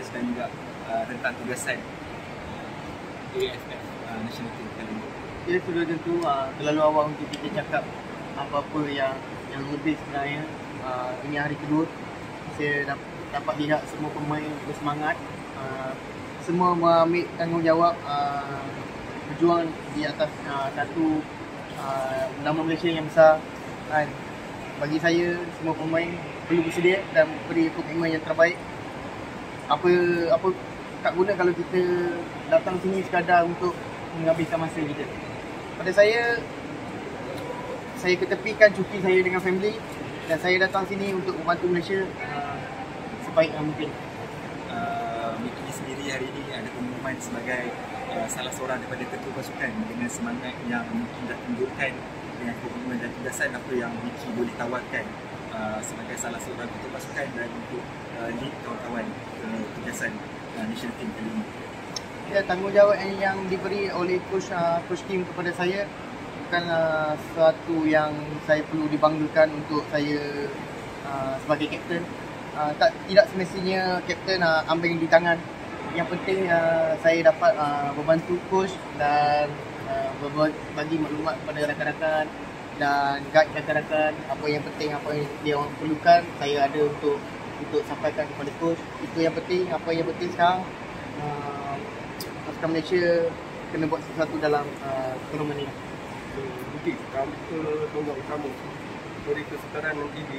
proses dan juga rentang tugasan AFF National Team kali ini. Ya, sudah tentu terlalu awal untuk kita cakap apa-apa yang lebih sebenarnya. Ini hari kedua saya dapat lihat semua pemain bersemangat, semua mengambil tanggungjawab, berjuang di atas satu nama Malaysia yang besar. Dan bagi saya semua pemain perlu bersedia dan beri komitmen yang terbaik. Apa tak guna kalau kita datang sini sekadar untuk menghabiskan masa kita. Pada saya ketepikan cuti saya dengan family dan saya datang sini untuk membantu Malaysia sebaik yang mungkin. Mickey sendiri hari ini ada pengumuman sebagai salah seorang daripada ketua pasukan dengan semangat yang Mickey dah tunjukkan dengan komitmen dan tugasan apa yang Mickey boleh tawarkan sebagai salah seorang ketua pasukan dan untuk lead kawan-kawan tugasan National Team kali ini. Ya, tanggungjawab yang diberi oleh Coach Kim kepada saya bukanlah sesuatu yang saya perlu dibanggakan untuk saya sebagai kapten. Tidak semestinya kapten ambil di tangan. Yang penting saya dapat membantu coach dan bagi maklumat kepada rakan-rakan dan guide rakan-rakan apa yang penting, apa yang dia orang perlukan, saya ada untuk sampaikan kepada coach. Itu yang penting. Apa yang penting sekarang pasukan Malaysia kena buat sesuatu dalam tournament ini. Mungkin kamu ke tonggak utama beri kesetaraan nanti di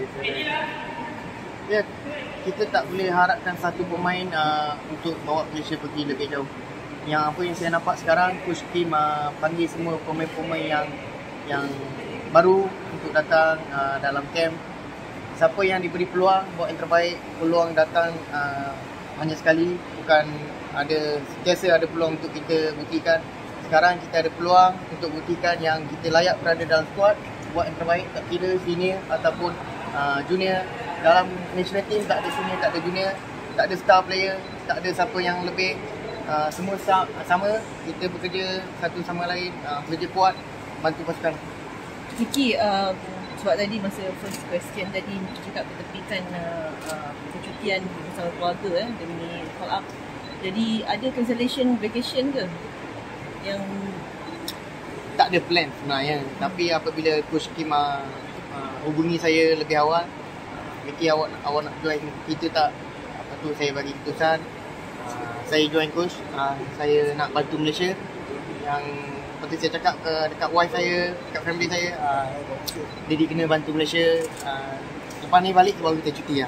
Ya, kita tak boleh harapkan satu pemain untuk bawa Malaysia pergi lebih jauh. Yang apa yang saya nampak sekarang, Coach Kim panggil semua pemain-pemain yang baru untuk datang dalam camp. Siapa yang diberi peluang buat yang terbaik, peluang datang hanya sekali, bukan sentiasa ada peluang untuk kita buktikan. Sekarang kita ada peluang untuk buktikan yang kita layak berada dalam squad, buat yang terbaik, tak kira senior ataupun junior. Dalam national team tak ada senior, tak ada junior, tak ada star player, tak ada siapa yang lebih. Semua sama, kita bekerja satu sama lain, bekerja kuat, bantu pasukan. Vicky, sebab tadi masa first question tadi Vicky cakap ketepikan percutian bersama keluarga demi call up. Jadi ada cancellation vacation ke? Yang tak ada plan sebenarnya. Tapi apabila Coach Kim hubungi saya lebih awal, Vicky awak nak join kita tak? Apa tu saya bagi keputusan, saya join coach. Saya nak bantu Malaysia. Yang seperti saya cakap dekat wife saya, dekat family saya, Didi kena bantu Malaysia. Lepas ni balik baru kita cuti lah.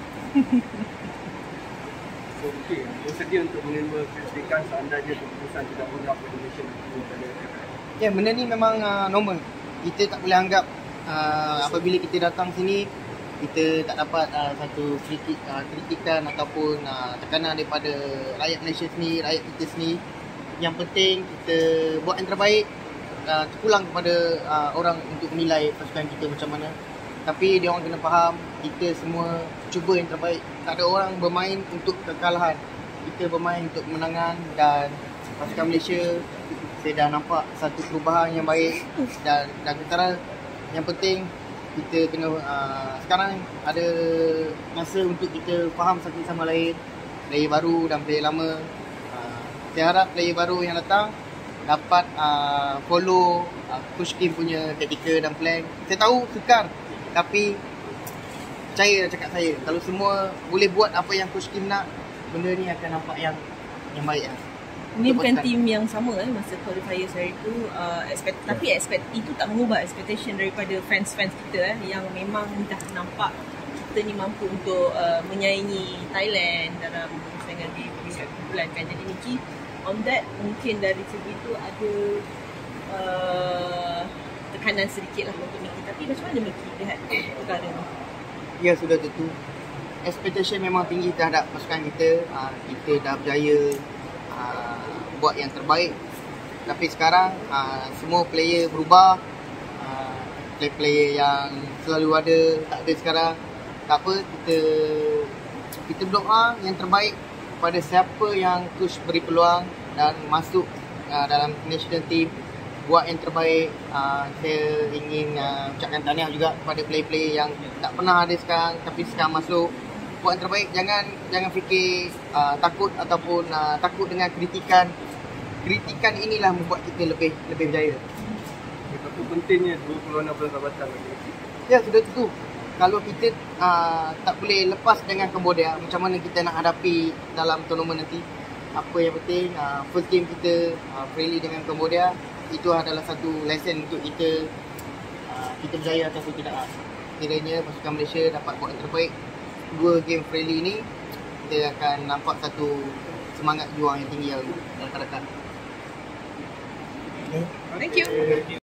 So, okey, bersedia untuk menerima kritikan seandainya keputusan tidak berlaku di Malaysia nanti. Ya, benda ni memang normal. Kita tak boleh anggap apabila kita datang sini kita tak dapat satu kritikan ataupun tekanan daripada rakyat Malaysia sendiri, rakyat kita sendiri. Yang penting kita buat yang terbaik, terpulang kepada orang untuk menilai pasukan kita macam mana. Tapi dia orang kena faham, kita semua cuba yang terbaik. Tak ada orang bermain untuk kekalahan, kita bermain untuk kemenangan. Dan pasukan Malaysia, saya dah nampak satu perubahan yang baik dan ketara. Yang penting kita kena sekarang ada masa untuk kita faham satu sama lain, player baru dan player lama. Saya harap player baru yang datang dapat follow Coach Kim punya taktikal dan plan. Saya tahu sukar, tapi percaya cakap saya, kalau semua boleh buat apa yang Coach Kim nak, benda ni akan nampak yang baik lah. Ini bukan tim yang sama masa qualifiers hari tu, tapi itu tak mengubah expectation daripada fans-fans kita yang memang dah nampak kita ni mampu untuk menyaingi Thailand dalam persaingan di bulan kan. Jadi Mickey, on that mungkin dari segi tu ada tekanan sedikit lah untuk Mickey. Tapi macam mana Mickey lihat perkara ni? Ya, sudah tentu expectation memang tinggi terhadap pasukan kita. Kita dah berjaya buat yang terbaik. Tapi sekarang semua player berubah. Player yang selalu ada tak ada sekarang. Tak apa, kita berdoa yang terbaik pada siapa yang coach beri peluang dan masuk dalam national team, buat yang terbaik. Saya ingin ucapkan tahniah juga kepada player-player yang tak pernah ada sekarang tapi sekarang masuk. buat yang terbaik. Jangan fikir takut ataupun takut dengan kritikan. Kritikan inilah membuat kita lebih berjaya. Itu pentingnya 26 persahabatan. Ya, sudah tentu. Kalau kita tak boleh lepas dengan Cambodia, macam mana kita nak hadapi dalam tournament nanti. Apa yang penting, first game kita friendly dengan Cambodia, itu adalah satu lesson untuk kita berjaya ataupun tidak. Kiranya pasukan Malaysia dapat buat yang terbaik 2 game friendly ni, kita akan nampak satu semangat juang yang tinggi yang akan datang. Thank you.